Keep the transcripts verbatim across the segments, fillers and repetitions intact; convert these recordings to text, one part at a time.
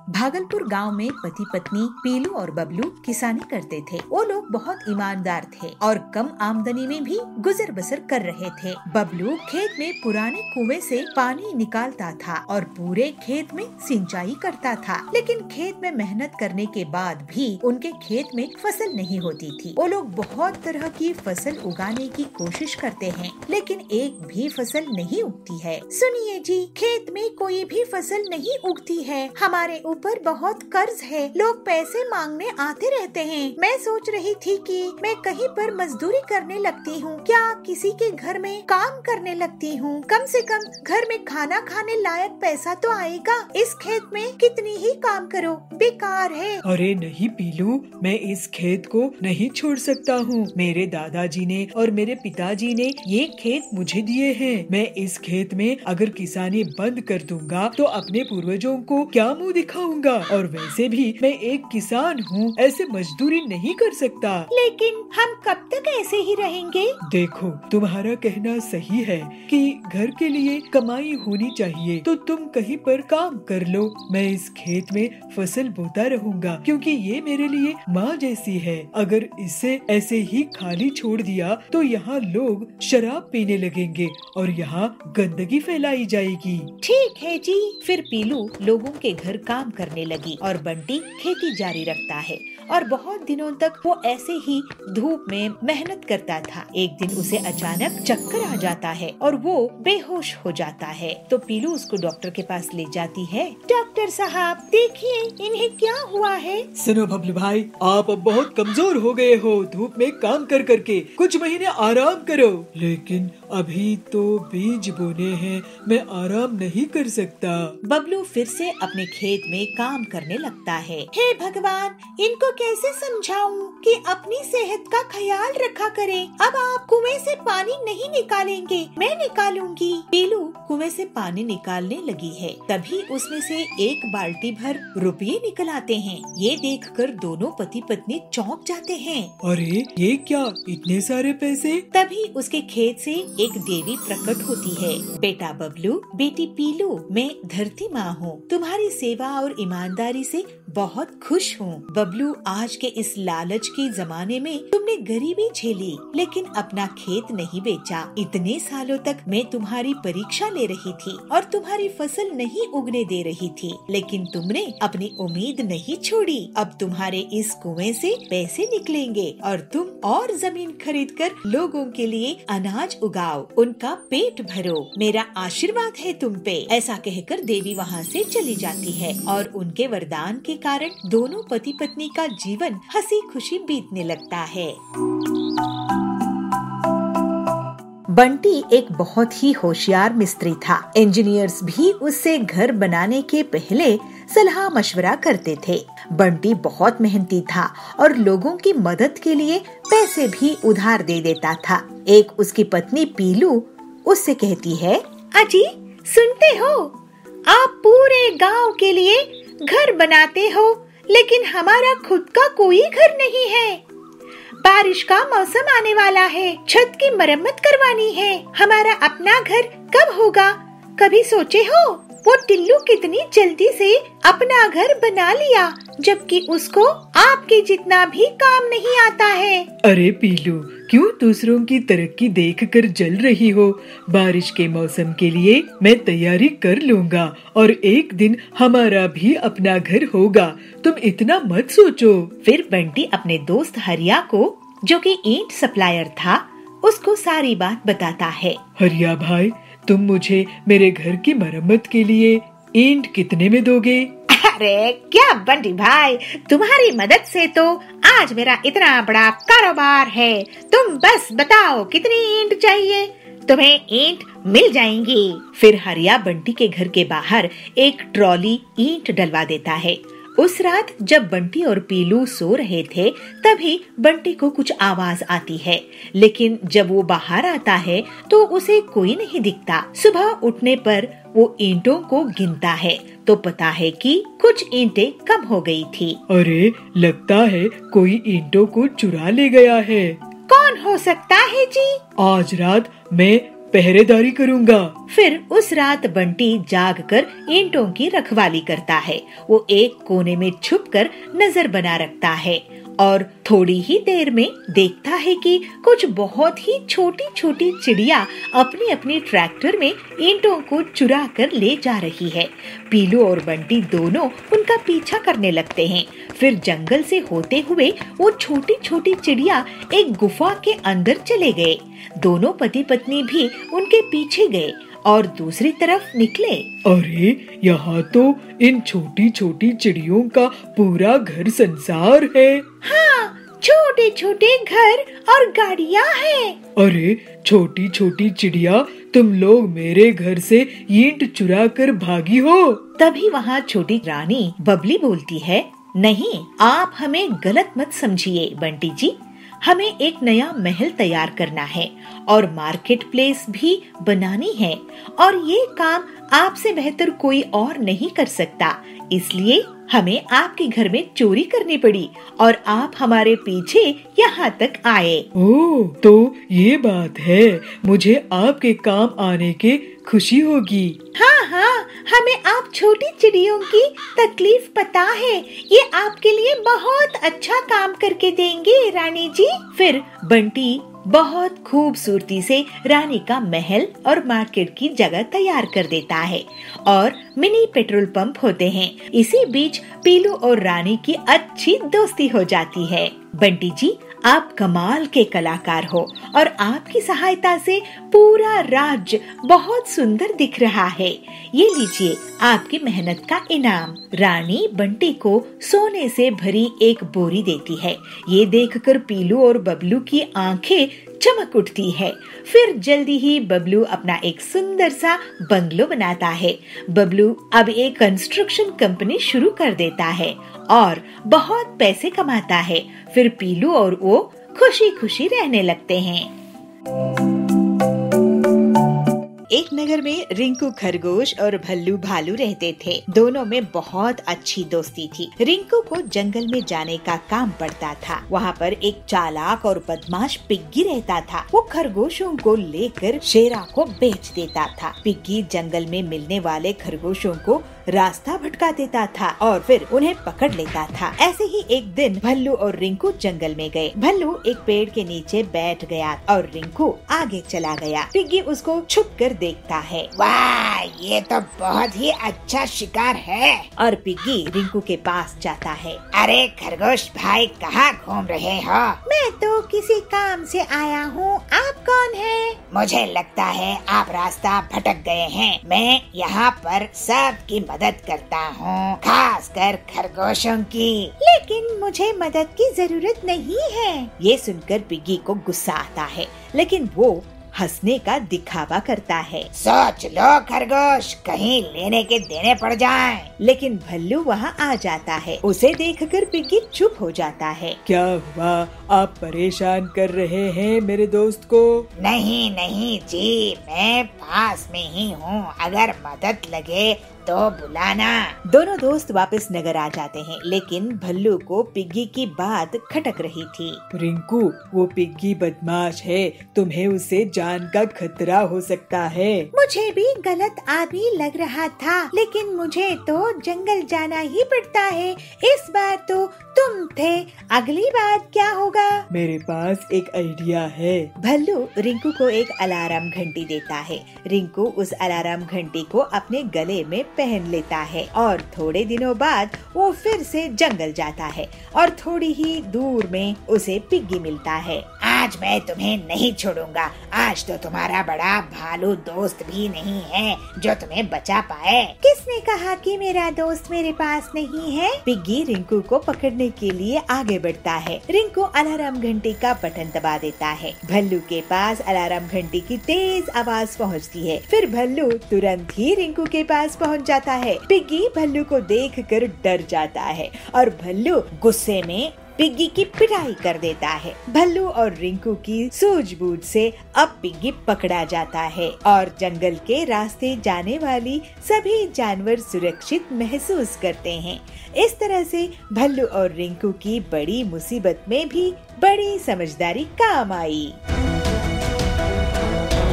भागलपुर गांव में पति पत्नी पीलू और बबलू किसानी करते थे। वो लोग बहुत ईमानदार थे और कम आमदनी में भी गुजर बसर कर रहे थे। बबलू खेत में पुराने कुएं से पानी निकालता था और पूरे खेत में सिंचाई करता था, लेकिन खेत में मेहनत करने के बाद भी उनके खेत में फसल नहीं होती थी। वो लोग बहुत तरह की फसल उगाने की कोशिश करते हैं, लेकिन एक भी फसल नहीं उगती है। सुनिए जी, खेत में कोई भी फसल नहीं उगती है। हमारे ऊपर बहुत कर्ज है, लोग पैसे मांगने आते रहते हैं। मैं सोच रही थी कि मैं कहीं पर मजदूरी करने लगती हूँ, क्या किसी के घर में काम करने लगती हूँ। कम से कम घर में खाना खाने लायक पैसा तो आएगा। इस खेत में कितनी ही काम करो, बेकार है। अरे नहीं पीलू, मैं इस खेत को नहीं छोड़ सकता हूँ। मेरे दादाजी ने और मेरे पिताजी ने ये खेत मुझे दिए हैं। मैं इस खेत में अगर किसानी बंद कर दूंगा तो अपने पूर्वजों को क्या मुँह दिखाऊंगा। और वैसे भी मैं एक किसान हूँ, ऐसे मजदूरी नहीं कर सकता। लेकिन हम कब तक ऐसे ही रहेंगे? देखो, तुम्हारा कहना सही है कि घर के लिए कमाई होनी चाहिए, तो तुम कहीं पर काम कर लो। मैं इस खेत में फसल बोता रहूंगा, क्योंकि ये मेरे लिए माँ जैसी है। अगर इसे ऐसे ही खाली छोड़ दिया तो यहाँ लोग शराब पीने लगेंगे और यहाँ गंदगी फैलाई जाएगी। ठीक है जी। फिर पीलू लोगों के घर काम करने लगी और बंटी खेती जारी रखता है। और बहुत दिनों तक वो ऐसे ही धूप में मेहनत करता था। एक दिन उसे अचानक चक्कर आ जाता है और वो बेहोश हो जाता है। तो पीलू उसको डॉक्टर के पास ले जाती है। डॉक्टर साहब, देखिए इन्हें क्या हुआ है। सुनो बबलू भाई, आप अब बहुत कमजोर हो गए हो धूप में काम कर करके। कुछ महीने आराम करो। लेकिन अभी तो बीज बोने हैं, मैं आराम नहीं कर सकता। बबलू फिर से अपने खेत में काम करने लगता है। हे भगवान, इनको कैसे समझाऊं कि अपनी सेहत का ख्याल रखा करें। अब आप कुएं से पानी नहीं निकालेंगे, मैं निकालूंगी। पीलू कुएं से पानी निकालने लगी है। तभी उसमें से एक बाल्टी भर रुपये निकल आते हैं। ये देखकर दोनों पति पत्नी चौंक जाते हैं। अरे ये क्या, इतने सारे पैसे? तभी उसके खेत से एक देवी प्रकट होती है। बेटा बबलू, बेटी पीलू, मैं धरती माँ हूँ। तुम्हारी सेवा और ईमानदारी से बहुत खुश हूँ। बबलू, आज के इस लालच के जमाने में तुमने गरीबी झेली, लेकिन अपना खेत नहीं बेचा। इतने सालों तक मैं तुम्हारी परीक्षा ले रही थी और तुम्हारी फसल नहीं उगने दे रही थी, लेकिन तुमने अपनी उम्मीद नहीं छोड़ी। अब तुम्हारे इस कुएं से पैसे निकलेंगे और तुम और जमीन खरीद कर लोगों के लिए अनाज उगाओ, उनका पेट भरो। मेरा आशीर्वाद है तुम पे। ऐसा कहकर देवी वहाँ से चली जाती है और उनके वरदान के कारण दोनों पति पत्नी का जीवन हंसी खुशी बीतने लगता है। बंटी एक बहुत ही होशियार मिस्त्री था। इंजीनियर्स भी उससे घर बनाने के पहले सलाह मशवरा करते थे। बंटी बहुत मेहनती था और लोगों की मदद के लिए पैसे भी उधार दे देता था। एक उसकी पत्नी पीलू उससे कहती है, अजी सुनते हो, आप पूरे गांव के लिए घर बनाते हो, लेकिन हमारा खुद का कोई घर नहीं है। बारिश का मौसम आने वाला है, छत की मरम्मत करवानी है। हमारा अपना घर कब होगा? कभी सोचे हो? वो टिल्लू कितनी जल्दी से अपना घर बना लिया, जबकि उसको आपके जितना भी काम नहीं आता है। अरे पीलू, क्यों दूसरों की तरक्की देखकर जल रही हो? बारिश के मौसम के लिए मैं तैयारी कर लूँगा और एक दिन हमारा भी अपना घर होगा। तुम इतना मत सोचो। फिर बंटी अपने दोस्त हरिया को, जो कि ईंट सप्लायर था, उसको सारी बात बताता है। हरिया भाई, तुम मुझे मेरे घर की मरम्मत के लिए ईंट कितने में दोगे? अरे क्या बंटी भाई, तुम्हारी मदद से तो आज मेरा इतना बड़ा कारोबार है। तुम बस बताओ कितनी ईंट चाहिए, तुम्हें ईंट मिल जाएंगी। फिर हरिया बंटी के घर के बाहर एक ट्रॉली ईंट डलवा देता है। उस रात जब बंटी और पीलू सो रहे थे, तभी बंटी को कुछ आवाज आती है, लेकिन जब वो बाहर आता है तो उसे कोई नहीं दिखता। सुबह उठने पर वो ईंटों को गिनता है तो पता है कि कुछ ईंटें कम हो गई थी। अरे लगता है कोई ईंटों को चुरा ले गया है। कौन हो सकता है जी? आज रात मैं पहरेदारी करूँगा। फिर उस रात बंटी जागकर ईंटों की रखवाली करता है। वो एक कोने में छुपकर नजर बना रखता है और थोड़ी ही देर में देखता है कि कुछ बहुत ही छोटी छोटी चिड़िया अपनी अपनी ट्रैक्टर में ईंटों को चुरा कर ले जा रही है। पीलू और बंटी दोनों उनका पीछा करने लगते हैं। फिर जंगल से होते हुए वो छोटी छोटी चिड़िया एक गुफा के अंदर चले गए। दोनों पति पत्नी भी उनके पीछे गए और दूसरी तरफ निकले। अरे यहाँ तो इन छोटी छोटी चिड़ियों का पूरा घर संसार है। हाँ, छोटे छोटे घर और गाड़ियाँ हैं। अरे छोटी छोटी चिड़िया, तुम लोग मेरे घर से ईंट चुरा कर भागी हो। तभी वहाँ छोटी रानी बबली बोलती है, नहीं, आप हमें गलत मत समझिए बंटी जी। हमें एक नया महल तैयार करना है और मार्केट प्लेस भी बनानी है और ये काम आपसे बेहतर कोई और नहीं कर सकता। इसलिए हमें आपके घर में चोरी करनी पड़ी और आप हमारे पीछे यहाँ तक आए। ओह, तो ये बात है। मुझे आपके काम आने के खुशी होगी। हाँ हाँ, हमें आप छोटी चिड़ियों की तकलीफ पता है। ये आपके लिए बहुत अच्छा काम करके देंगे रानी जी। फिर बंटी बहुत खूबसूरती से रानी का महल और मार्केट की जगह तैयार कर देता है और मिनी पेट्रोल पंप होते हैं। इसी बीच पीलू और रानी की अच्छी दोस्ती हो जाती है। बंटी जी, आप कमाल के कलाकार हो और आपकी सहायता से पूरा राज्य बहुत सुंदर दिख रहा है। ये लीजिए आपकी मेहनत का इनाम। रानी बंटी को सोने से भरी एक बोरी देती है। ये देखकर पीलू और बबलू की आंखें चमक उठती है। फिर जल्दी ही बबलू अपना एक सुंदर सा बंगलो बनाता है। बबलू अब एक कंस्ट्रक्शन कंपनी शुरू कर देता है और बहुत पैसे कमाता है। फिर पीलू और वो खुशी खुशी रहने लगते हैं। एक नगर में रिंकू खरगोश और भल्लू भालू रहते थे। दोनों में बहुत अच्छी दोस्ती थी। रिंकू को जंगल में जाने का काम पड़ता था। वहाँ पर एक चालाक और बदमाश पिग्गी रहता था। वो खरगोशों को लेकर शेरा को बेच देता था। पिग्गी जंगल में मिलने वाले खरगोशों को रास्ता भटका देता था और फिर उन्हें पकड़ लेता था। ऐसे ही एक दिन भल्लू और रिंकू जंगल में गए। भल्लू एक पेड़ के नीचे बैठ गया और रिंकू आगे चला गया। पिग्गी उसको छुप कर देखता है। वाह, ये तो बहुत ही अच्छा शिकार है। और पिग्गी रिंकू के पास जाता है। अरे खरगोश भाई, कहाँ घूम रहे हो? मैं तो किसी काम से आया हूँ। आप कौन है? मुझे लगता है आप रास्ता भटक गए हैं। मैं यहाँ पर सबकी मदद करता हूँ, खास कर खरगोशों की। लेकिन मुझे मदद की जरूरत नहीं है। ये सुनकर पिग्गी को गुस्सा आता है, लेकिन वो हंसने का दिखावा करता है। सोच लो खरगोश, कहीं लेने के देने पड़ जाएं। लेकिन भल्लू वहाँ आ जाता है। उसे देखकर पिग्गी चुप हो जाता है। क्या हुआ? आप परेशान कर रहे हैं मेरे दोस्त को? नहीं नहीं जी, मैं पास में ही हूँ। अगर मदद लगे तो बुलाना। दोनों दोस्त वापस नगर आ जाते हैं, लेकिन भल्लू को पिग्गी की बात खटक रही थी। रिंकू, वो पिग्गी बदमाश है। तुम्हें उससे जान का खतरा हो सकता है। मुझे भी गलत आदमी लग रहा था, लेकिन मुझे तो जंगल जाना ही पड़ता है। इस बार तो तुम थे, अगली बार क्या होगा? मेरे पास एक आइडिया है। भल्लू रिंकू को एक अलार्म घंटी देता है। रिंकू उस अलार्म घंटी को अपने गले में पहन लेता है और थोड़े दिनों बाद वो फिर से जंगल जाता है और थोड़ी ही दूर में उसे पिग्गी मिलता है। आज मैं तुम्हें नहीं छोड़ूंगा। आज तो तुम्हारा बड़ा भालू दोस्त भी नहीं है जो तुम्हें बचा पाए। किसने कहा कि मेरा दोस्त मेरे पास नहीं है? पिग्गी रिंकू को पकड़ने के लिए आगे बढ़ता है। रिंकू अलार्म घंटी का बटन दबा देता है। भल्लू के पास अलार्म घंटी की तेज आवाज पहुंचती है। फिर भल्लू तुरंत ही रिंकू के पास पहुंच जाता है। पिग्गी भल्लू को देखकर डर जाता है और भल्लू गुस्से में पिग्गी की पिटाई कर देता है। भल्लू और रिंकू की सूझबूझ से अब पिग्गी पकड़ा जाता है और जंगल के रास्ते जाने वाली सभी जानवर सुरक्षित महसूस करते हैं। इस तरह से भल्लू और रिंकू की बड़ी मुसीबत में भी बड़ी समझदारी काम आई।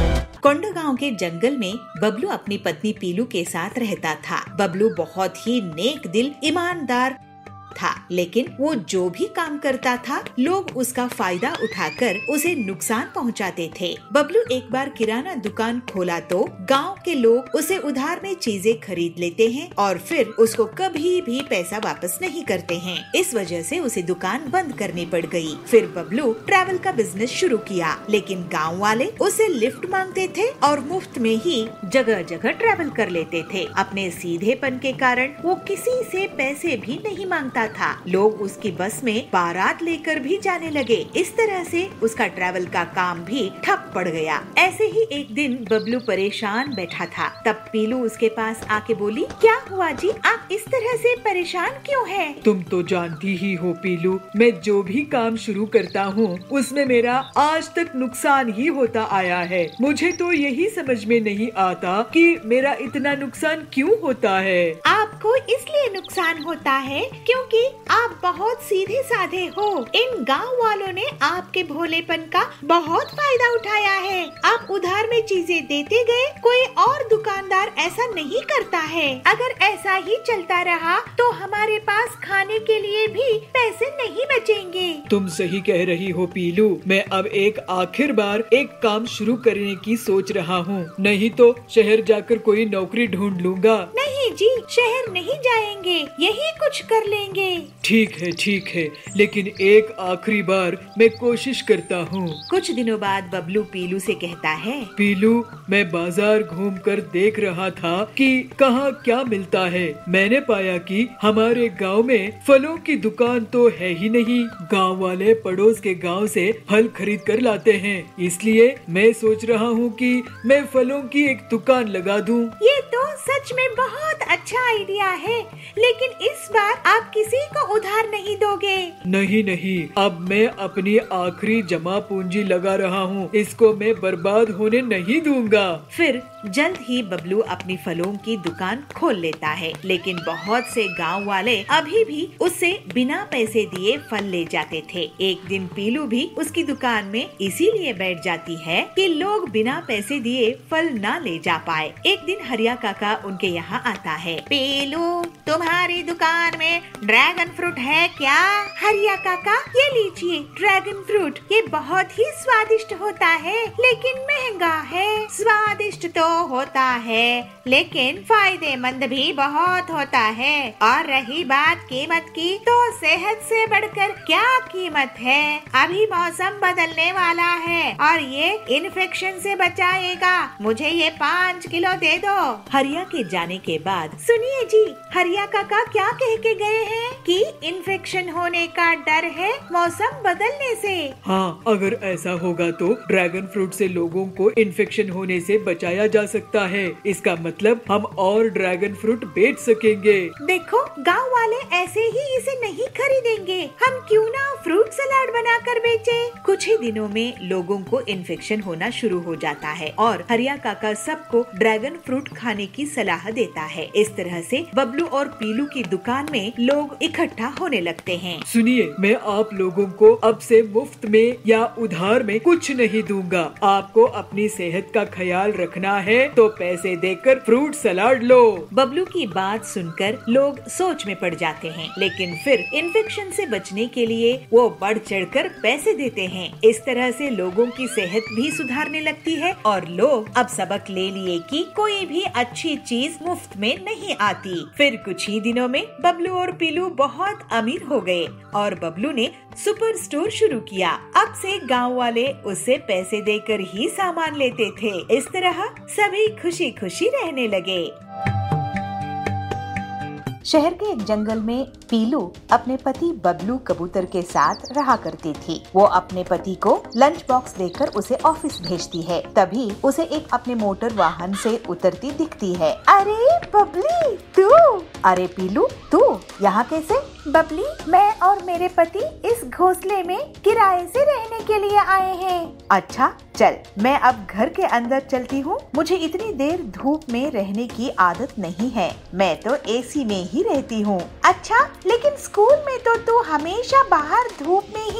कोंडागांव के जंगल में बबलू अपनी पत्नी पीलू के साथ रहता था। बबलू बहुत ही नेक दिल, ईमानदार था, लेकिन वो जो भी काम करता था लोग उसका फायदा उठाकर उसे नुकसान पहुंचाते थे। बबलू एक बार किराना दुकान खोला तो गांव के लोग उसे उधार में चीजें खरीद लेते हैं और फिर उसको कभी भी पैसा वापस नहीं करते हैं। इस वजह से उसे दुकान बंद करनी पड़ गई। फिर बबलू ट्रैवल का बिजनेस शुरू किया, लेकिन गाँव वाले उसे लिफ्ट मांगते थे और मुफ्त में ही जगह जगह ट्रैवल कर लेते थे। अपने सीधेपन के कारण वो किसी से पैसे भी नहीं मांगता था। लोग उसकी बस में बारात लेकर भी जाने लगे। इस तरह से उसका ट्रैवल का काम भी ठप पड़ गया। ऐसे ही एक दिन बबलू परेशान बैठा था। तब पीलू उसके पास आके बोली, क्या हुआ जी, आप इस तरह से परेशान क्यों हैं? तुम तो जानती ही हो पीलू, मैं जो भी काम शुरू करता हूँ उसमें मेरा आज तक नुकसान ही होता आया है। मुझे तो यही समझ में नहीं आता कि मेरा इतना नुकसान क्यों होता है। आपको इसलिए नुकसान होता है क्योंकि आप बहुत सीधे साधे हो। इन गांव वालों ने आपके भोलेपन का बहुत फायदा उठाया है। आप उधार में चीजें देते गए, कोई और दुकानदार ऐसा नहीं करता है। अगर ऐसा ही चलता रहा तो हमारे पास खाने के लिए भी पैसे नहीं बचेंगे। तुम सही कह रही हो पीलू, मैं अब एक आखिर बार एक काम शुरू करने की सोच रहा हूँ, नहीं तो शहर जाकर कोई नौकरी ढूंढ लूंगा। नहीं जी, शहर नहीं जाएंगे, यही कुछ कर लेंगे। ठीक है ठीक है, लेकिन एक आखिरी बार मैं कोशिश करता हूँ। कुछ दिनों बाद बबलू पीलू से कहता है, पीलू, मैं बाजार घूमकर देख रहा था कि कहाँ क्या मिलता है। मैंने पाया कि हमारे गांव में फलों की दुकान तो है ही नहीं। गांव वाले पड़ोस के गांव से फल खरीद कर लाते हैं, इसलिए मैं सोच रहा हूँ कि मैं फलों की एक दुकान लगा दूँ। ये तो सच में बहुत अच्छा आइडिया है, लेकिन इस बार आप किसी को उधार नहीं दोगे। नहीं नहीं, अब मैं अपनी आखिरी जमा पूंजी लगा रहा हूँ, इसको मैं बर्बाद होने नहीं दूंगा। फिर जल्द ही बबलू अपनी फलों की दुकान खोल लेता है, लेकिन बहुत से गांव वाले अभी भी उससे बिना पैसे दिए फल ले जाते थे। एक दिन पीलू भी उसकी दुकान में इसीलिए बैठ जाती है कि लोग बिना पैसे दिए फल ना ले जा पाए। एक दिन हरिया काका उनके यहाँ आता है। पीलू, तुम्हारी दुकान में ड्रैगन फ्रूट है क्या? हरिया काका, ये लीजिए ड्रैगन फ्रूट, ये बहुत ही स्वादिष्ट होता है, लेकिन महंगा है। स्वादिष्ट तो होता है, लेकिन फायदेमंद भी बहुत होता है। और रही बात कीमत की, तो सेहत से बढ़कर क्या कीमत है। अभी मौसम बदलने वाला है और ये इन्फेक्शन से बचाएगा। मुझे ये पाँच किलो दे दो। हरिया के जाने के बाद, सुनिए जी, हरिया काका क्या कह के गए हैं कि इन्फेक्शन होने का डर है मौसम बदलने से। हाँ, अगर ऐसा होगा तो ड्रैगन फ्रूट से लोगों को इन्फेक्शन होने से बचाया जा सकता है। इसका मतलब हम और ड्रैगन फ्रूट बेच सकेंगे। देखो, गांव वाले ऐसे ही इसे नहीं खरीदेंगे। हम क्यों ना फ्रूट सलाद बनाकर बेचे। कुछ ही दिनों में लोगों को इन्फेक्शन होना शुरू हो जाता है और हरिया काका सबको ड्रैगन फ्रूट खाने की सलाह देता है। इस तरह से बबलू और पीलू की दुकान में लोग इकट्ठा होने लगते हैं। सुनिए, मैं आप लोगों को अब से मुफ्त में या उधार में कुछ नहीं दूंगा। आपको अपनी सेहत का ख्याल रखना है तो पैसे देकर फ्रूट सलाद लो। बबलू की बात सुनकर लोग सोच में पड़ जाते हैं, लेकिन फिर इन्फेक्शन से बचने के लिए वो बढ़ चढ़कर पैसे देते हैं। इस तरह से लोगों की सेहत भी सुधारने लगती है और लोग अब सबक ले लिए कि कोई भी अच्छी चीज मुफ्त में नहीं आती। फिर कुछ ही दिनों में बबलू और पीलू बहुत अमीर हो गए और बबलू ने सुपर स्टोर शुरू किया। अब से गांव वाले उससे पैसे देकर ही सामान लेते थे। इस तरह सभी खुशी खुशी रहने लगे। शहर के एक जंगल में पीलू अपने पति बबलू कबूतर के साथ रहा करती थी। वो अपने पति को लंच बॉक्स देकर उसे ऑफिस भेजती है। तभी उसे एक अपने मोटर वाहन से उतरती दिखती है। अरे बबली, तू? अरे पीलू, तू यहाँ कैसे? बबली, मैं और मेरे पति इस घोंसले में किराए से रहने के लिए आए हैं। अच्छा, चल मैं अब घर के अंदर चलती हूँ। मुझे इतनी देर धूप में रहने की आदत नहीं है। मैं तो एसी में ही रहती हूँ। अच्छा, लेकिन स्कूल में तो तू हमेशा बाहर धूप में ही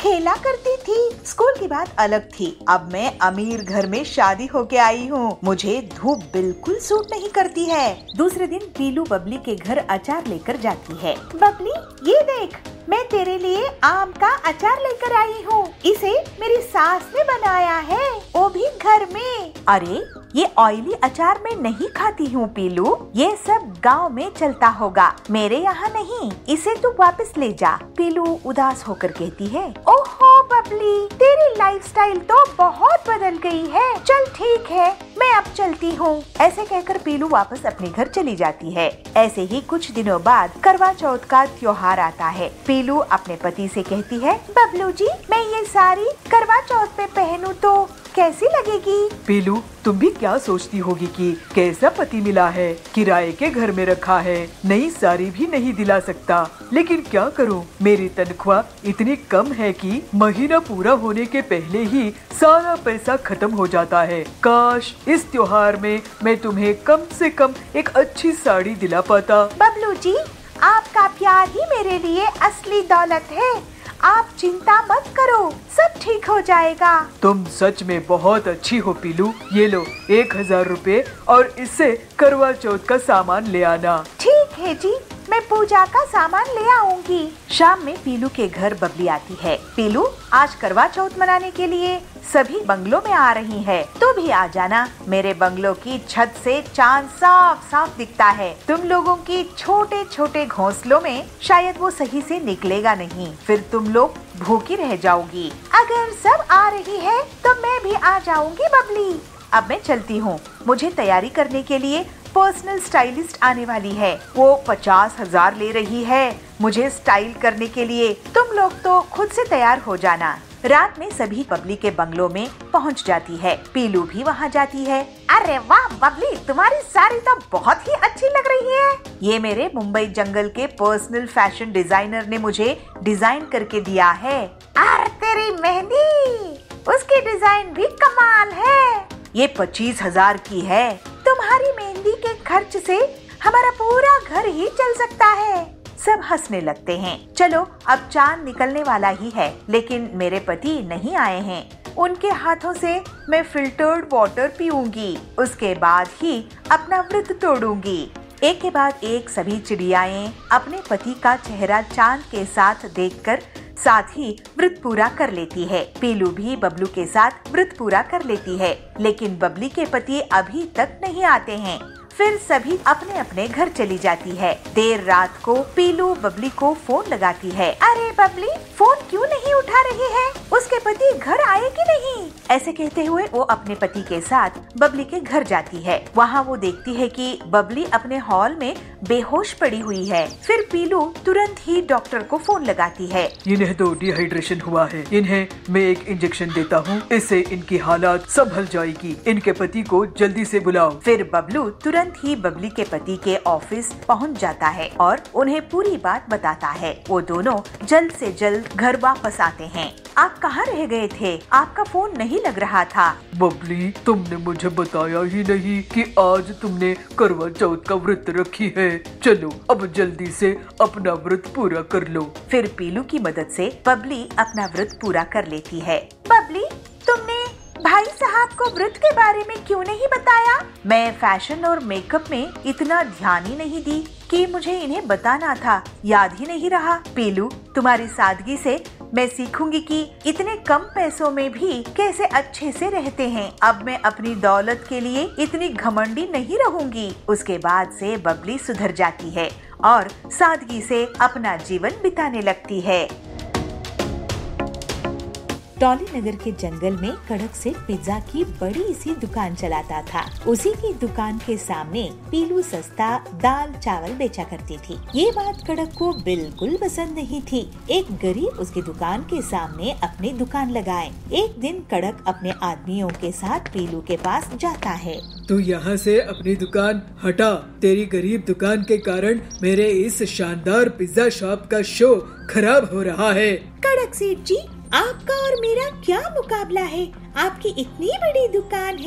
खेला करती थी। स्कूल की बात अलग थी, अब मैं अमीर घर में शादी होके आई हूँ। मुझे धूप बिल्कुल सूट नहीं करती है। दूसरे दिन पीलू बबली के घर अचार लेकर जाती है। बबली, ये देख, मैं तेरे लिए आम का अचार लेकर आई हूँ। इसे मेरी सास ने बनाया है, वो भी घर में। अरे, ये ऑयली अचार मैं नहीं खाती हूँ पीलू, ये सब गांव में चलता होगा, मेरे यहाँ नहीं। इसे तू वापस ले जा। पीलू उदास होकर कहती है, ओहो बबली, तेरी लाइफस्टाइल तो बहुत बदल गई है। चल ठीक है, मैं अब चलती हूँ। ऐसे कहकर पीलू वापस अपने घर चली जाती है। ऐसे ही कुछ दिनों बाद करवा चौथ का त्योहार आता है। पीलू अपने पति से कहती है, बबलू जी, मैं ये साड़ी करवा चौथ पे पहनूं तो कैसी लगेगी? पीलू, तुम भी क्या सोचती होगी कि कैसा पति मिला है, किराए के घर में रखा है, नई साड़ी भी नहीं दिला सकता। लेकिन क्या करूं, मेरी तनख्वाह इतनी कम है कि महीना पूरा होने के पहले ही सारा पैसा खत्म हो जाता है। काश इस त्योहार में मैं तुम्हें कम से कम एक अच्छी साड़ी दिला पाता। बबलू जी, आपका प्यार ही मेरे लिए असली दौलत है। आप चिंता मत करो, सब ठीक हो जाएगा। तुम सच में बहुत अच्छी हो पीलू। ये लो एक हजार रुपए और इससे करवा चौथ का सामान ले आना। ठीक है जी, मैं पूजा का सामान ले आऊंगी। शाम में पीलू के घर बबली आती है। पीलू, आज करवा चौथ मनाने के लिए सभी बंगलों में आ रही है, तू भी आ जाना। मेरे बंगलों की छत से चांद साफ साफ दिखता है। तुम लोगों की छोटे छोटे घोंसलों में शायद वो सही से निकलेगा नहीं, फिर तुम लोग भूखी रह जाओगी। अगर सब आ रही है तो मैं भी आ जाऊंगी बबली। अब मैं चलती हूँ, मुझे तैयारी करने के लिए पर्सनल स्टाइलिस्ट आने वाली है। वो पचास हजार ले रही है मुझे स्टाइल करने के लिए। तुम लोग तो खुद से तैयार हो जाना। रात में सभी बबली के बंगलों में पहुंच जाती है। पीलू भी वहां जाती है। अरे वाह बबली, तुम्हारी साड़ी तो बहुत ही अच्छी लग रही है। ये मेरे मुंबई जंगल के पर्सनल फैशन डिजाइनर ने मुझे डिजाइन करके दिया है। अरे तेरी मेहंदी, उसकी डिजाइन भी कमाल है। ये पच्चीस हजार की है। तुम्हारी मेहंदी के खर्च से हमारा पूरा घर ही चल सकता है। सब हंसने लगते हैं। चलो, अब चांद निकलने वाला ही है, लेकिन मेरे पति नहीं आए हैं। उनके हाथों से मैं फिल्टर्ड वाटर पीऊंगी, उसके बाद ही अपना व्रत तोड़ूंगी। एक के बाद एक सभी चिड़ियाएं अपने पति का चेहरा चांद के साथ देखकर साथ ही व्रत पूरा कर लेती है। पीलू भी बबलू के साथ व्रत पूरा कर लेती है, लेकिन बबली के पति अभी तक नहीं आते हैं। फिर सभी अपने अपने घर चली जाती है। देर रात को पीलू बबली को फोन लगाती है। अरे बबली, फोन क्यों नहीं उठा रही है? उसके पति घर आए कि नहीं? ऐसे कहते हुए वो अपने पति के साथ बबली के घर जाती है। वहाँ वो देखती है कि बबली अपने हॉल में बेहोश पड़ी हुई है। फिर पीलू तुरंत ही डॉक्टर को फोन लगाती है। इन्हें तो डिहाइड्रेशन हुआ है, इन्हें मैं एक इंजेक्शन देता हूँ, इससे इनकी हालात संभल जाएगी। इनके पति को जल्दी से बुलाओ। फिर बबलू तुरंत ही बबली के पति के ऑफिस पहुंच जाता है और उन्हें पूरी बात बताता है। वो दोनों जल्द से जल्द घर वापस आते हैं। आप कहाँ रह गए थे? आपका फोन नहीं लग रहा था। बबली, तुमने मुझे बताया ही नहीं कि आज तुमने करवा चौथ का व्रत रखी है। चलो अब जल्दी से अपना व्रत पूरा कर लो। फिर पीलू की मदद से बबली अपना व्रत पूरा कर लेती है। बबली, तुमने भाई साहब को व्रत के बारे में क्यों नहीं बताया? मैं फैशन और मेकअप में इतना ध्यान ही नहीं दी कि मुझे इन्हें बताना था, याद ही नहीं रहा। पीलू, तुम्हारी सादगी से मैं सीखूंगी कि इतने कम पैसों में भी कैसे अच्छे से रहते हैं। अब मैं अपनी दौलत के लिए इतनी घमंडी नहीं रहूंगी। उसके बाद से बबली सुधर जाती है और सादगी से अपना जीवन बिताने लगती है। टॉली नगर के जंगल में कड़क से पिज्जा की बड़ी सी दुकान चलाता था। उसी की दुकान के सामने पीलू सस्ता दाल चावल बेचा करती थी। ये बात कड़क को बिल्कुल पसंद नहीं थी। एक गरीब उसकी दुकान के सामने अपनी दुकान लगाए। एक दिन कड़क अपने आदमियों के साथ पीलू के पास जाता है। तू यहाँ से अपनी दुकान हटा। तेरी गरीब दुकान के कारण मेरे इस शानदार पिज्जा शॉप का शो खराब हो रहा है। कड़क सेठ जी, आपका और मेरा क्या मुकाबला है? आपकी इतनी बड़ी दुकान है,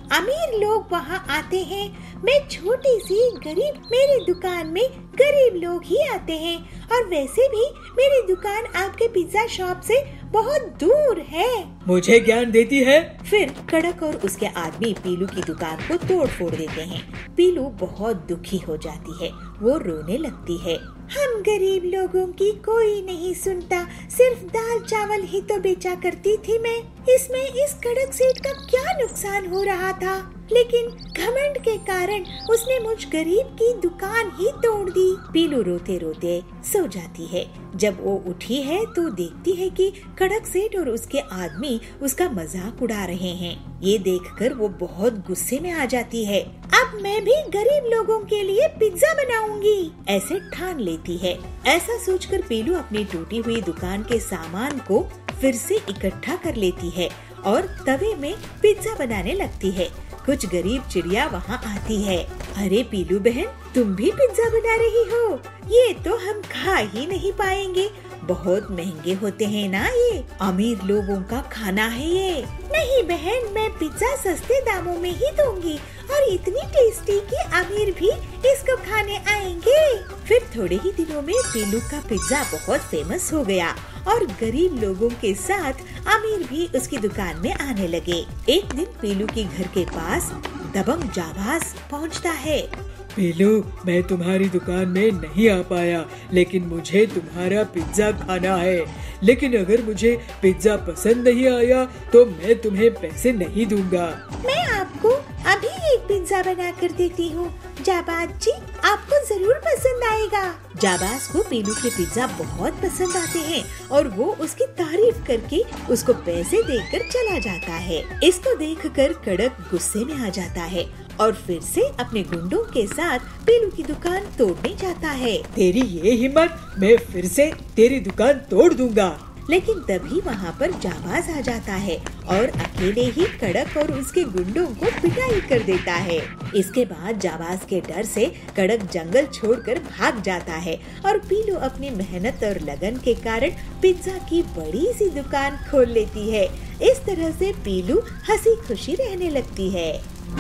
अमीर लोग वहाँ आते हैं, मैं छोटी सी गरीब, मेरी दुकान में गरीब लोग ही आते हैं। और वैसे भी मेरी दुकान आपके पिज्जा शॉप से बहुत दूर है। मुझे ज्ञान देती है। फिर कड़क और उसके आदमी पीलू की दुकान को तोड़ फोड़ देते हैं। पीलू बहुत दुखी हो जाती है, वो रोने लगती है। हम गरीब लोगों की कोई नहीं सुनता, सिर्फ दाल चावल ही तो बेचा करती थी मैं। इसमें इस कड़क सेठ का क्या नुकसान हो रहा था, लेकिन घमंड के कारण उसने मुझ गरीब की दुकान ही तोड़ दी। पीलू रोते रोते सो जाती है। जब वो उठी है तो देखती है कि कड़क सेठ और उसके आदमी उसका मजाक उड़ा रहे हैं। ये देखकर वो बहुत गुस्से में आ जाती है। अब मैं भी गरीब लोगों के लिए पिज्जा बनाऊंगी, ऐसे ठान लेती है। ऐसा सोचकर पीलू अपनी टूटी हुई दुकान के सामान को फिर से इकट्ठा कर लेती है और तवे में पिज्जा बनाने लगती है। कुछ गरीब चिड़िया वहाँ आती है। अरे पीलू बहन, तुम भी पिज्जा बना रही हो? ये तो हम खा ही नहीं पाएंगे, बहुत महंगे होते हैं ना ये, अमीर लोगों का खाना है ये। नहीं बहन, मैं पिज्जा सस्ते दामों में ही दूंगी और इतनी टेस्टी कि अमीर भी इसको खाने आएंगे। फिर थोड़े ही दिनों में पीलू का पिज्जा बहुत फेमस हो गया और गरीब लोगों के साथ अमीर भी उसकी दुकान में आने लगे। एक दिन पीलू के घर के पास दबंग जाबाज पहुंचता है। पीलू, मैं तुम्हारी दुकान में नहीं आ पाया, लेकिन मुझे तुम्हारा पिज्जा खाना है। लेकिन अगर मुझे पिज्जा पसंद नहीं आया तो मैं तुम्हें पैसे नहीं दूंगा। मैं आपको अभी एक पिज्जा बना कर देती हूँ जाबाज जी, आपको जरूर पसंद आएगा। जाबाज को पीलू के पिज्जा बहुत पसंद आते हैं और वो उसकी तारीफ करके उसको पैसे देकर चला जाता है। इसको देखकर कड़क गुस्से में आ जाता है और फिर से अपने गुंडों के साथ पीलू की दुकान तोड़ने जाता है। तेरी ये हिम्मत, मैं फिर से तेरी दुकान तोड़ दूंगा। लेकिन तभी वहाँ पर जाबाज आ जाता है और अकेले ही कड़क और उसके गुंडों को पिटाई कर देता है। इसके बाद जाबाज के डर से कड़क जंगल छोड़कर भाग जाता है और पीलू अपनी मेहनत और लगन के कारण पिज्जा की बड़ी सी दुकान खोल लेती है। इस तरह से पीलू हंसी खुशी रहने लगती है।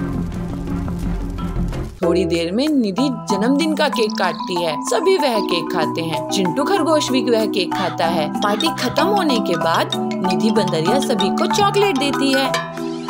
थोड़ी देर में निधि जन्मदिन का केक काटती है। सभी वह केक खाते हैं। चिंटू खरगोश भी वह केक खाता है। पार्टी खत्म होने के बाद निधि बंदरिया सभी को चॉकलेट देती है।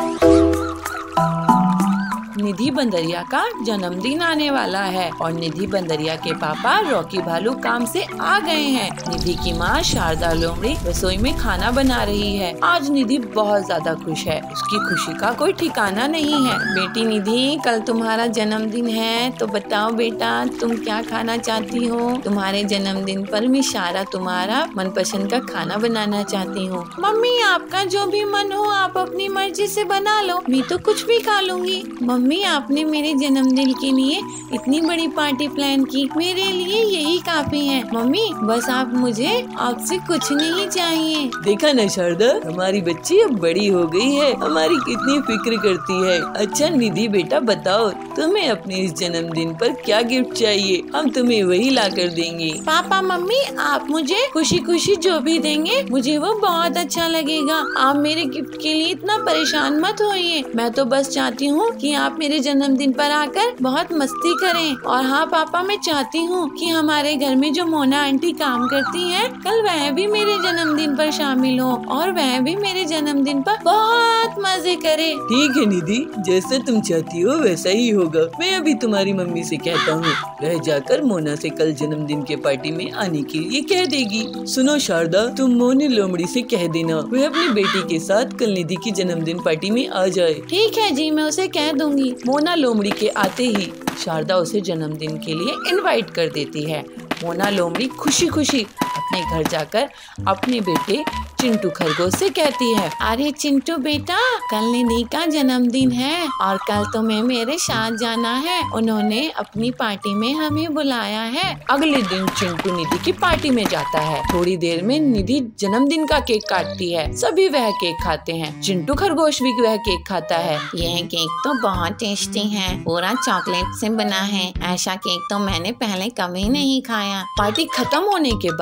निधि बंदरिया का जन्मदिन आने वाला है और निधि बंदरिया के पापा रॉकी भालू काम से आ गए हैं। निधि की माँ शारदा लोमड़ी रसोई में खाना बना रही है। आज निधि बहुत ज्यादा खुश है, उसकी खुशी का कोई ठिकाना नहीं है। बेटी निधि, कल तुम्हारा जन्मदिन है, तो बताओ बेटा तुम क्या खाना चाहती हो? तुम्हारे जन्मदिन पर मैं शारा तुम्हारा मनपसंद का खाना बनाना चाहती हूँ। मम्मी, आपका जो भी मन हो आप अपनी मर्जी से बना लो, मैं तो कुछ भी खा लूंगी। मम्मी, आपने मेरे जन्मदिन के लिए इतनी बड़ी पार्टी प्लान की, मेरे लिए यही काफी है। मम्मी, बस आप मुझे आपसे कुछ नहीं चाहिए। देखा ना शारदा, हमारी बच्ची अब बड़ी हो गई है, हमारी कितनी फिक्र करती है। अच्छा निधि बेटा, बताओ तुम्हें अपने इस जन्मदिन पर क्या गिफ्ट चाहिए? हम तुम्हें वही ला कर देंगे। पापा मम्मी, आप मुझे खुशी खुशी जो भी देंगे मुझे वो बहुत अच्छा लगेगा। आप मेरे गिफ्ट के लिए इतना परेशान मत होइए। मैं तो बस चाहती हूँ कि आप मेरे जन्मदिन पर आकर बहुत मस्ती करें। और हाँ पापा, मैं चाहती हूँ कि हमारे घर में जो मोना आंटी काम करती हैं, कल वह भी मेरे जन्मदिन पर शामिल हो और वह भी मेरे जन्मदिन पर बहुत मजे करे। ठीक है निधि, जैसा तुम चाहती हो वैसा ही होगा। मैं अभी तुम्हारी मम्मी से कहता हूँ, वह जाकर मोना से कल जन्मदिन के पार्टी में आने के लिए कह देगी। सुनो शारदा, तुम मोनी लोमड़ी से कह देना वह अपनी बेटी के साथ कल निधि की जन्मदिन पार्टी में आ जाए। ठीक है जी, मैं उसे कह दूंगी। मोना लोमड़ी के आते ही शारदा उसे जन्मदिन के लिए इनवाइट कर देती है। मोना लोमड़ी खुशी खुशी अपने घर जाकर अपने बेटे चिंटू खरगोश से कहती है, अरे चिंटू बेटा, कल निधि का जन्मदिन है और कल तुम्हें मेरे साथ जाना है। उन्होंने अपनी पार्टी में हमें बुलाया है। अगले दिन चिंटू निधि की पार्टी में जाता है। थोड़ी देर में निधि जन्मदिन का केक काटती है। सभी वह केक खाते हैं। चिंटू खरगोश भी वह केक खाता है। यह केक तो बहुत टेस्टी है, पूरा चॉकलेट से बना है। ऐसा केक तो मैंने पहले कभी नहीं खाया। पार्टी खत्म होने के बाद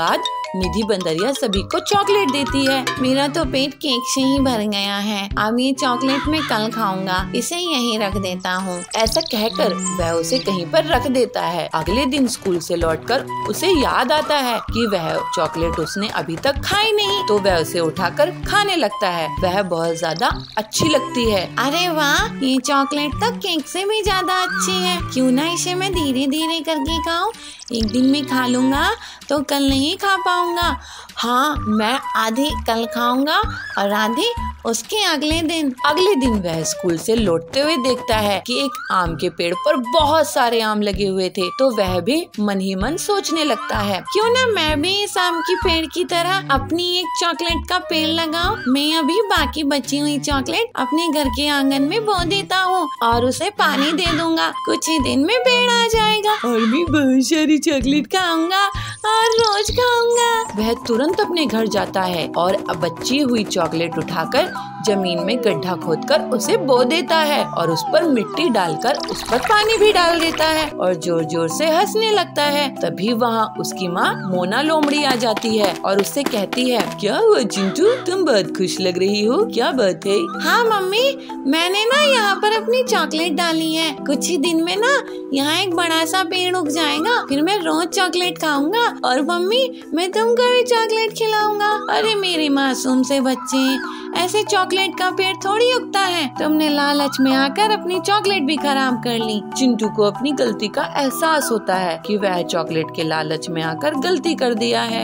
निधि बंदरिया सभी को चॉकलेट देती है। मेरा तो पेट केक से ही भर गया है, अब ये चॉकलेट मैं कल खाऊंगा, इसे यहीं रख देता हूँ। ऐसा कहकर वह उसे कहीं पर रख देता है। अगले दिन स्कूल से लौटकर उसे याद आता है कि वह चॉकलेट उसने अभी तक खाई नहीं, तो वह उसे उठाकर खाने लगता है। वह बहुत ज्यादा अच्छी लगती है। अरे वाह, ये चॉकलेट तो केक से भी ज्यादा अच्छी है, क्यों ना इसे मैं धीरे धीरे करके खाऊं। एक दिन में खा लूंगा तो कल नहीं खा पाऊंगा। हाँ, मैं आधी कल खाऊंगा और आधी उसके अगले दिन। अगले दिन वह स्कूल से लौटते हुए देखता है कि एक आम के पेड़ पर बहुत सारे आम लगे हुए थे, तो वह भी मन ही मन सोचने लगता है, क्यों ना मैं भी इस आम की पेड़ की तरह अपनी एक चॉकलेट का पेड़ लगाऊं। मैं अभी बाकी बची हुई चॉकलेट अपने घर के आंगन में बो देता हूँ और उसे पानी दे दूंगा। कुछ ही दिन में पेड़ आ जाएगा और मैं बहुत सारी चॉकलेट खाऊंगा और रोज खाऊंगा। वह तुरंत अपने घर जाता है और बची हुई चॉकलेट उठाकर जमीन में गड्ढा खोदकर उसे बो देता है और उस पर मिट्टी डालकर उस पर पानी भी डाल देता है और जोर जोर से हंसने लगता है। तभी वहाँ उसकी माँ मोना लोमड़ी आ जाती है और उससे कहती है, क्या हुआ चिंटू, तुम बहुत खुश लग रही हो, क्या बात है? हाँ मम्मी, मैंने ना यहाँ पर अपनी चॉकलेट डाली है, कुछ ही दिन में ना यहाँ एक बड़ा सा पेड़ उग जाएगा, फिर मैं रोज चॉकलेट खाऊंगा और मम्मी मैं तुमको भी चॉकलेट खिलाऊंगा। अरे मेरे मासूम से बच्चे, ऐसे चॉकलेट का पेड़ थोड़ी उगता है, तुमने लालच में आकर अपनी चॉकलेट भी खराब कर ली। चिंटू को अपनी गलती का एहसास होता है कि वह चॉकलेट के लालच में आकर गलती कर दिया है।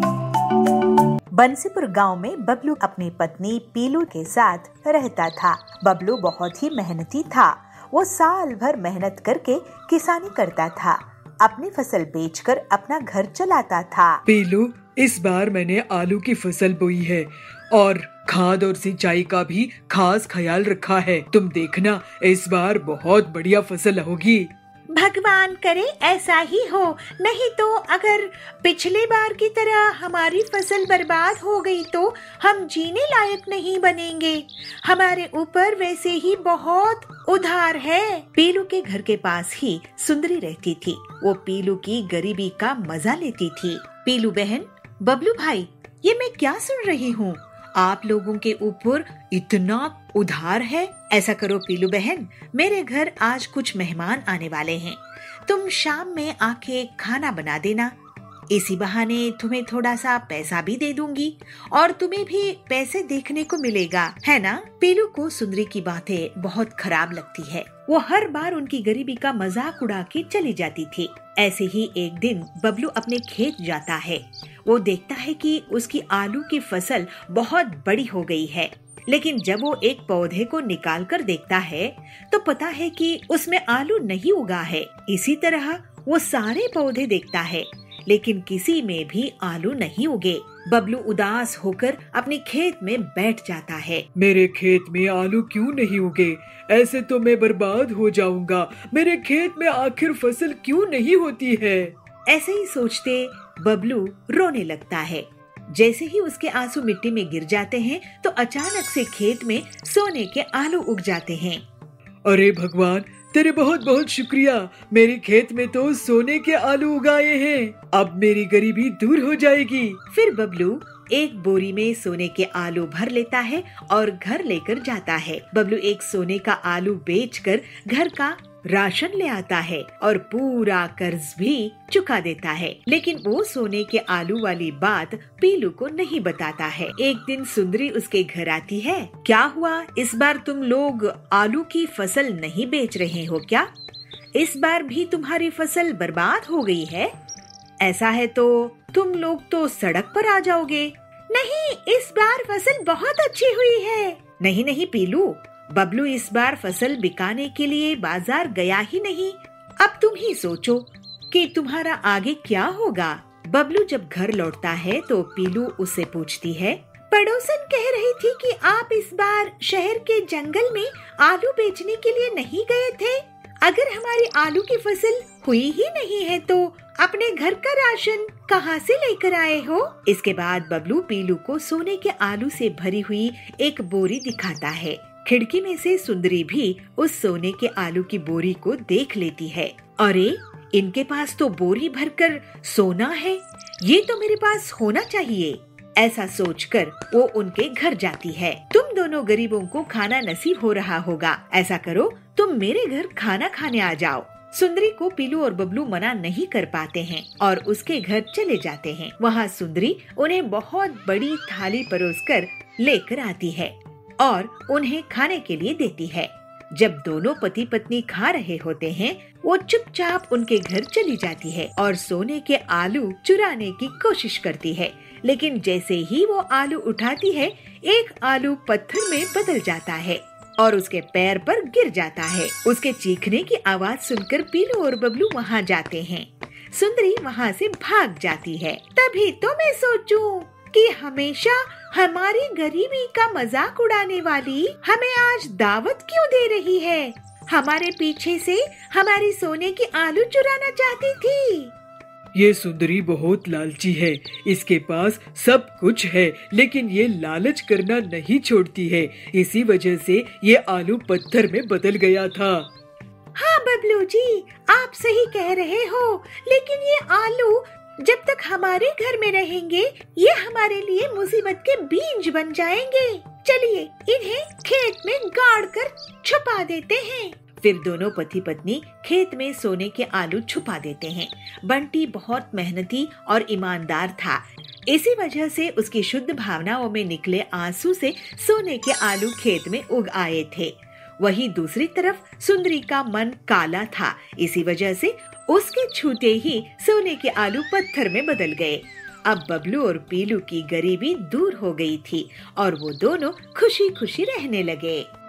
बंसीपुर गांव में बबलू अपनी पत्नी पीलू के साथ रहता था। बबलू बहुत ही मेहनती था। वो साल भर मेहनत करके किसानी करता था, अपनी फसल बेचकर अपना घर चलाता था। पीलू, इस बार मैंने आलू की फसल बोई है और खाद और सिंचाई का भी खास ख्याल रखा है। तुम देखना, इस बार बहुत बढ़िया फसल होगी। भगवान करे ऐसा ही हो, नहीं तो अगर पिछले बार की तरह हमारी फसल बर्बाद हो गई तो हम जीने लायक नहीं बनेंगे। हमारे ऊपर वैसे ही बहुत उधार है। पीलू के घर के पास ही सुंदरी रहती थी। वो पीलू की गरीबी का मजा लेती थी। पीलू बहन, बबलू भाई, ये मैं क्या सुन रही हूँ? आप लोगों के ऊपर इतना उधार है। ऐसा करो पीलू बहन, मेरे घर आज कुछ मेहमान आने वाले हैं, तुम शाम में आके खाना बना देना। इसी बहाने तुम्हें थोड़ा सा पैसा भी दे दूंगी और तुम्हें भी पैसे देखने को मिलेगा, है ना? पीलू को सुंदरी की बातें बहुत खराब लगती है। वो हर बार उनकी गरीबी का मजाक उड़ा के चली जाती थी। ऐसे ही एक दिन बबलू अपने खेत जाता है। वो देखता है कि उसकी आलू की फसल बहुत बड़ी हो गई है, लेकिन जब वो एक पौधे को निकाल कर देखता है तो पता है कि उसमें आलू नहीं उगा है। इसी तरह वो सारे पौधे देखता है, लेकिन किसी में भी आलू नहीं उगे। बबलू उदास होकर अपने खेत में बैठ जाता है। मेरे खेत में आलू क्यों नहीं उगे? ऐसे तो मैं बर्बाद हो जाऊंगा। मेरे खेत में आखिर फसल क्यों नहीं होती है? ऐसे ही सोचते बबलू रोने लगता है। जैसे ही उसके आंसू मिट्टी में गिर जाते हैं तो अचानक से खेत में सोने के आलू उग जाते हैं। अरे भगवान, तेरे बहुत बहुत शुक्रिया। मेरे खेत में तो सोने के आलू उगाए हैं। अब मेरी गरीबी दूर हो जाएगी। फिर बबलू एक बोरी में सोने के आलू भर लेता है और घर लेकर जाता है। बबलू एक सोने का आलू बेचकर घर का राशन ले आता है और पूरा कर्ज भी चुका देता है। लेकिन वो सोने के आलू वाली बात पीलू को नहीं बताता है। एक दिन सुंदरी उसके घर आती है। क्या हुआ, इस बार तुम लोग आलू की फसल नहीं बेच रहे हो क्या? इस बार भी तुम्हारी फसल बर्बाद हो गई है? ऐसा है तो तुम लोग तो सड़क पर आ जाओगे। नहीं, इस बार फसल बहुत अच्छी हुई है। नहीं नहीं पीलू, बबलू इस बार फसल बिकाने के लिए बाजार गया ही नहीं। अब तुम ही सोचो कि तुम्हारा आगे क्या होगा। बबलू जब घर लौटता है तो पीलू उससे पूछती है, पड़ोसन कह रही थी कि आप इस बार शहर के जंगल में आलू बेचने के लिए नहीं गए थे। अगर हमारी आलू की फसल हुई ही नहीं है तो अपने घर का राशन कहाँ से लेकर आए हो? इसके बाद बबलू पीलू को सोने के आलू से भरी हुई एक बोरी दिखाता है। खिड़की में से सुंदरी भी उस सोने के आलू की बोरी को देख लेती है। अरे, इनके पास तो बोरी भरकर सोना है, ये तो मेरे पास होना चाहिए। ऐसा सोचकर वो उनके घर जाती है। तुम दोनों गरीबों को खाना नसीब हो रहा होगा, ऐसा करो तुम मेरे घर खाना खाने आ जाओ। सुंदरी को पीलू और बबलू मना नहीं कर पाते हैं और उसके घर चले जाते हैं। वहाँ सुंदरी उन्हें बहुत बड़ी थाली परोसकर लेकर आती है और उन्हें खाने के लिए देती है। जब दोनों पति पत्नी खा रहे होते हैं, वो चुपचाप उनके घर चली जाती है और सोने के आलू चुराने की कोशिश करती है। लेकिन जैसे ही वो आलू उठाती है, एक आलू पत्थर में बदल जाता है और उसके पैर पर गिर जाता है। उसके चीखने की आवाज सुनकर पीलू और बबलू वहाँ जाते हैं। सुंदरी वहाँ से भाग जाती है। तभी तो मैं सोचूं कि हमेशा हमारी गरीबी का मजाक उड़ाने वाली हमें आज दावत क्यों दे रही है। हमारे पीछे से हमारी सोने की आलू चुराना चाहती थी। ये सुंदरी बहुत लालची है, इसके पास सब कुछ है, लेकिन ये लालच करना नहीं छोड़ती है। इसी वजह से ये आलू पत्थर में बदल गया था। हाँ बबलू जी, आप सही कह रहे हो, लेकिन ये आलू जब तक हमारे घर में रहेंगे, ये हमारे लिए मुसीबत के बीज बन जाएंगे। चलिए इन्हें खेत में गाड़ कर छुपा देते हैं। फिर दोनों पति पत्नी खेत में सोने के आलू छुपा देते हैं। बंटी बहुत मेहनती और ईमानदार था, इसी वजह से उसकी शुद्ध भावनाओं में निकले आंसू से सोने के आलू खेत में उग आए थे। वहीं दूसरी तरफ सुंदरी का मन काला था, इसी वजह से उसके छूते ही सोने के आलू पत्थर में बदल गए। अब बबलू और पीलू की गरीबी दूर हो गई थी और वो दोनों खुशी खुशी रहने लगे।